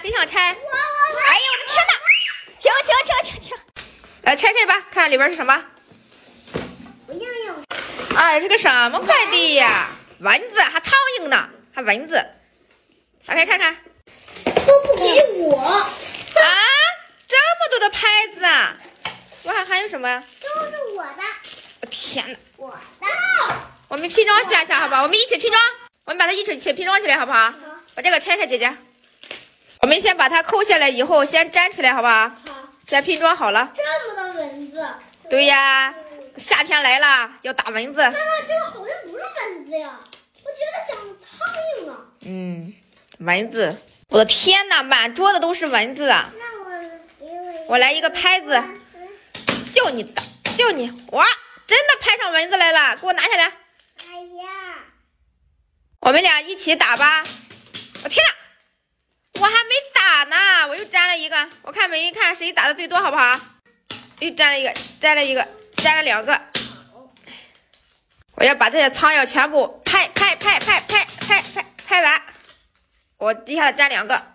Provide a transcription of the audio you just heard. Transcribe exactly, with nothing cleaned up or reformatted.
谁想拆？哎呀，我的天哪！停停停停停！来拆开吧，看里边是什么。 不要用。 哎，这个什么快递呀？蚊子，还苍蝇呢，还蚊子。打开看看。 都不给我。 啊，这么多的拍子啊！我看还有什么呀？ 都是我的。 我天哪！ 我的。 我们拼装下下好不好？我们一起拼装，我们把它一起一起拼装起来好不好？好。把这个拆开，姐姐。我们先把它抠下来以后，先粘起来好不好？ 好。 先拼装好了。 这么多蚊子。 对呀，夏天来了，要打蚊子。 妈妈，这个好像不是蚊子呀，我觉得像苍蝇啊。嗯， 蚊子。我的天哪，满桌子都是蚊子啊！ 那我给我我来一个拍子，就你打，就你哇！真的拍上蚊子来了，给我拿下来。 哎呀， 我们俩一起打吧。我天哪，我还没打呢，我又粘了一个。我看没看谁打的最多，好不好？又粘了一个，粘了一个，粘了两个。我要把这些苍蝇全部拍拍拍拍拍拍拍拍完。我底下粘两个。